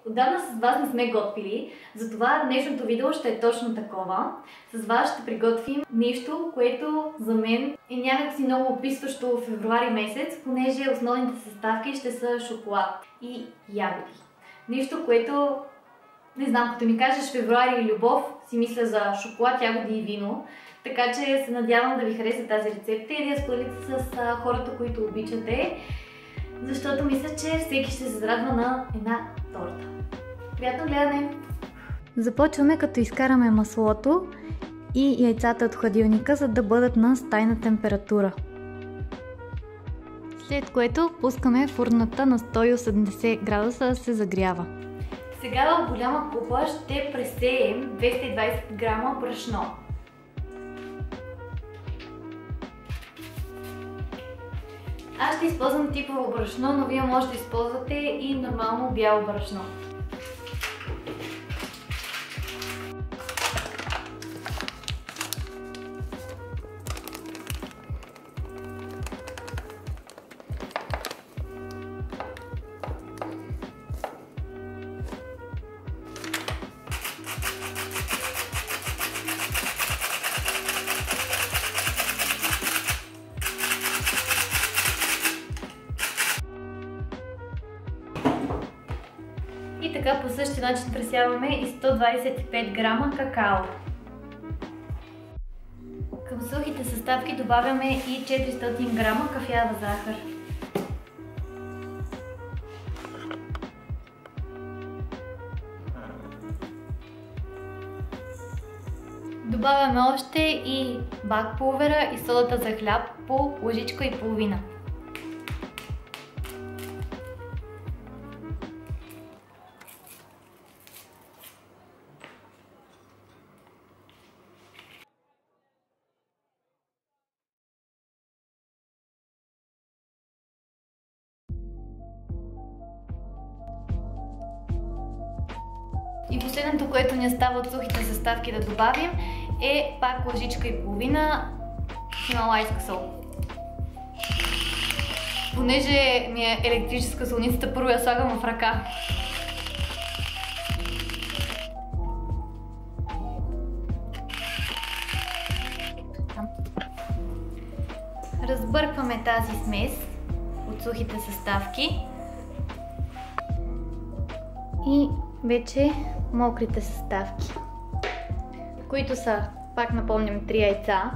Отдавна с вас не сме готвили, затова днешното видео ще е точно такова. С вас ще приготвим нещо, което за мен е някакси много описващо в февруари месец, понеже основните съставки ще са шоколад и ягоди. Нещо, което, не знам, като ми кажеш февруари и любов, си мисля за шоколад, ягоди и вино. Така че се надявам да ви хареса тази рецепта и да я споделите с хората, които обичате, защото мисля, че всеки ще се зарадва на една торта. Приятно гледане! Започваме като изкараме маслото и яйцата от хладилника, за да бъдат на стайна температура. След което пускаме фурната на 180 градуса да се загрява. Сега в голяма купа ще пресеем 220 грама брашно. Аз ще използвам типово брашно, но вие може да използвате и нормално бяло брашно. И така по същия начин пресяваме и 125 грама какао. Към сухите съставки добавяме и 400 грама кафява захар. Добавяме още и бак пулвера и содата за хляб по лъжичка и половина. И последното, което ни остава от сухите съставки да добавим, е пак лъжичка и половина хималайска сол. Понеже ми е електрическа солницата, първо я слагам в ръка. Разбъркваме тази смес от сухите съставки и вече мокрите съставки, които са, пак напомням, 3 яйца,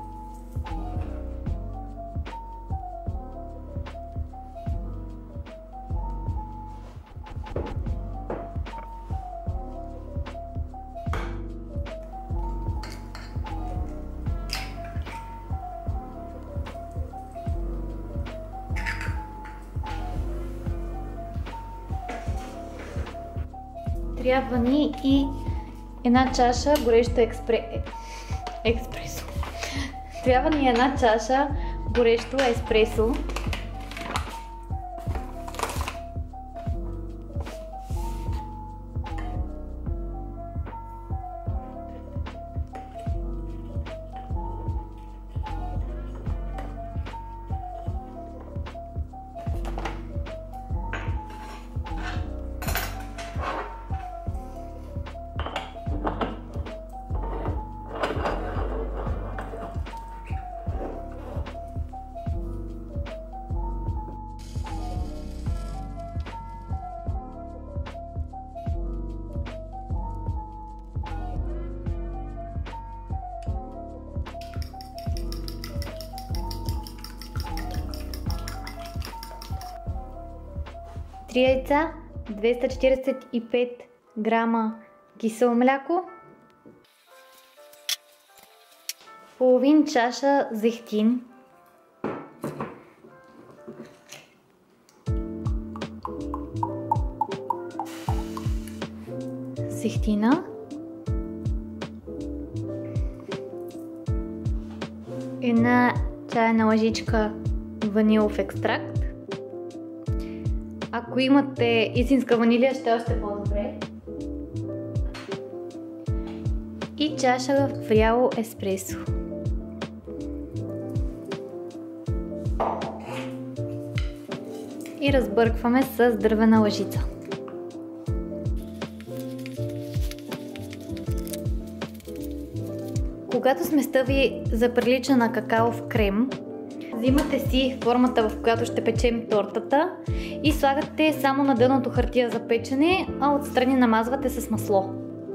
трябва ни и една чаша горещо експресо. Трябва ни една чаша горещо еспресо. Три яйца, 245 грама кисело мляко, половин чаша зехтин, зехтина, една чайна лъжичка ванилов екстракт. Ако имате истинска ванилия, ще е още по-добре. И чаша вряло еспресо. И разбъркваме с дървена лъжица. Когато сместа ви заприлича на какаов крем, взимате си формата, в която ще печем тортата и слагате само на дъното хартия за печене, а отстрани намазвате с масло.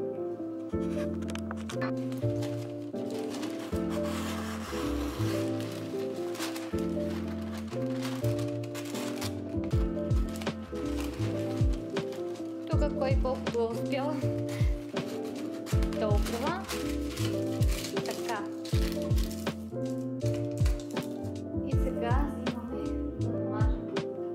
Тук кой колкото е успял, толкова. Така. И сега взимаме да намажем.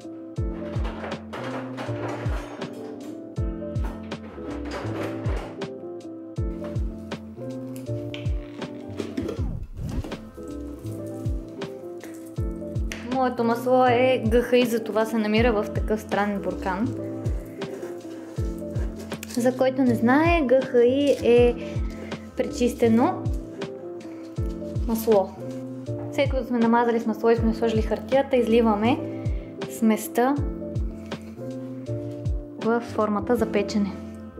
Моето масло е ГХИ, затова се намира в такъв странен буркан. За който не знае, ГХИ е пречистено масло. След като сме намазали с масло и сме сложили хартията, изливаме сместа в формата за печене.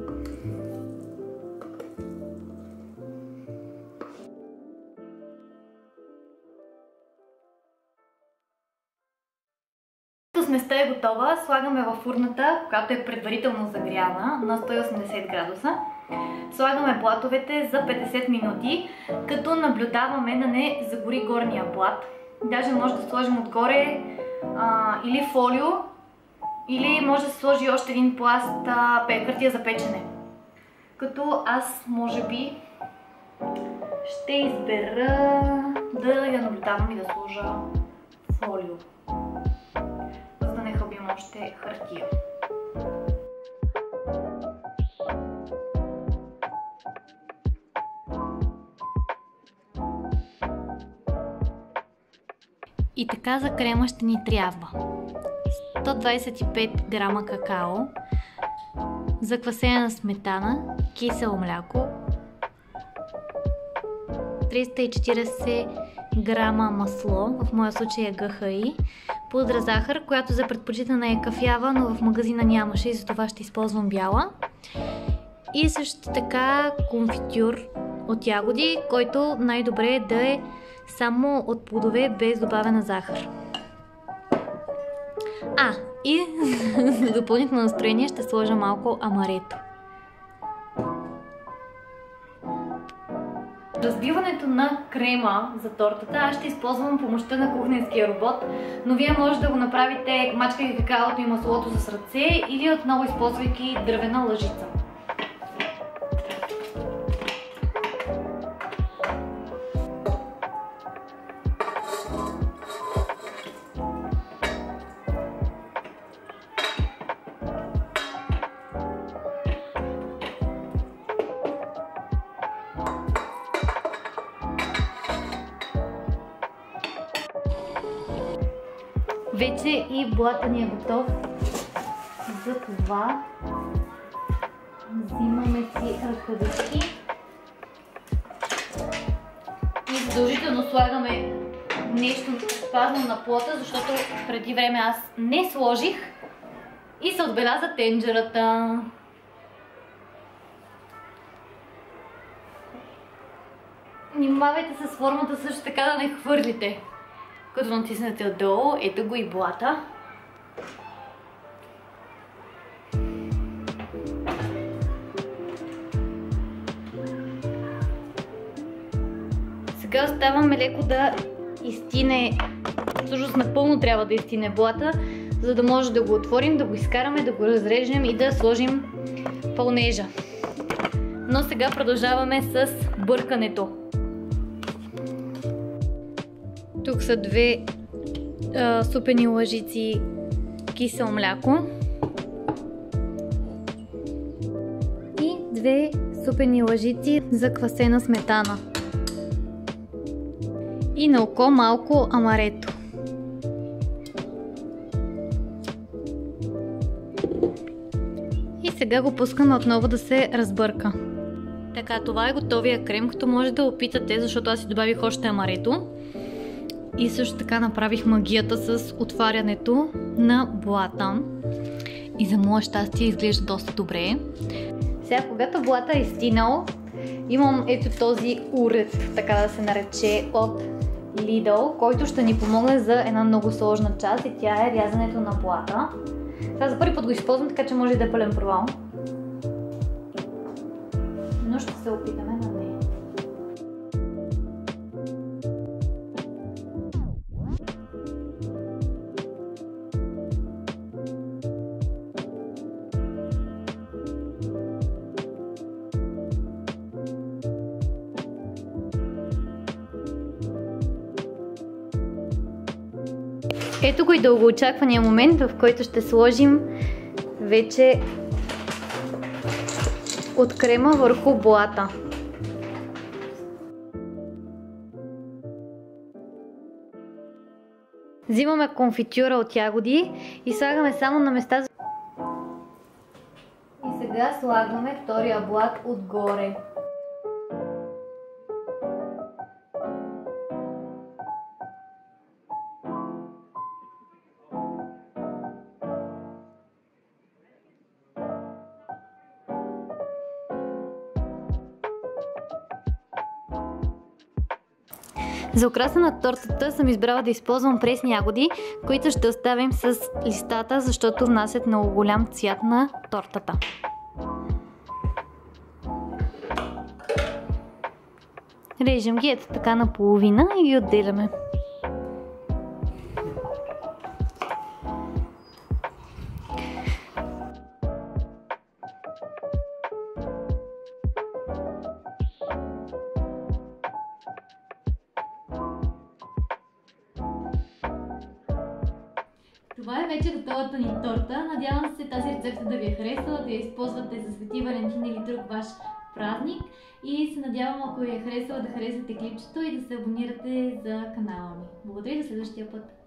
Сместа е готова, слагаме във фурната, която е предварително загряна на 180 градуса. Слагаме платовете за 50 минути, като наблюдаваме да не загори горния плат. Даже може да сложим отгоре или фолио, или може да се сложи още един пласт хартия за печене. Като аз може би ще избера да я наблюдавам и да сложа фолио, за да не хабим още хартия. И така за крема ще ни трябва 125 грама какао, заквасена сметана, кисело мляко, 340 грама масло, в моя случай е ГХИ, пудра захар, която за предпочитана е кафява, но в магазина нямаше и затова ще използвам бяла. И също така конфитюр от ягоди, който най-добре е да е само от плодове без добавена захар. И за допълнително настроение ще сложа малко амарето. Разбиването на крема за тортата аз ще използвам помощта на кухненския робот, но вие може да го направите мачкайки какаото и маслото с ръце или отново използвайки дървена лъжица. Вече и блата ни е готов, затова взимаме си ръкавички и задължително слагаме нещо пазно на плота, защото преди време аз не сложих и се отбеляза тенджерата. Внимавайте с формата също така да не хвърлите. Като натиснете отдолу, ето го и блата. Сега оставаме леко да изстине, всъщност напълно трябва да изстине блата, за да може да го отворим, да го изкараме, да го разрежем и да сложим пълнежа. Но сега продължаваме с бъркането. Тук са 2 супени лъжици кисело мляко и 2 супени лъжици заквасена сметана и на око малко амарето. И сега го пускаме отново да се разбърка. Така, това е готовия крем, като може да опитате, защото аз си добавих още амарето. И също така направих магията с отварянето на блата. И за мое щастие изглежда доста добре. Сега, когато блата е стинал, имам ето този уред, така да се нарече, от Lidl, който ще ни помогне за една много сложна част и тя е рязането на блата. Сега за първи път го използвам, така че може да е пълен провал. Но ще се опитаме на нея. Ето го и дългоочаквания момент, в който ще сложим вече от крема върху блата. Взимаме конфитюра от ягоди и слагаме само на места. И сега слагаме втория блат отгоре. За украса на тортата съм избрала да използвам пресни ягоди, които ще оставим с листата, защото внасят много голям цвят на тортата. Режем ги ето така наполовина и ги отделяме. Това е вече готовата ни торта. Надявам се тази рецепта да ви е харесала, да я използвате за Свети Валентин или друг ваш празник. И се надявам, ако ви е харесала, да харесате клипчето и да се абонирате за канала ми. Благодаря и до следващия път!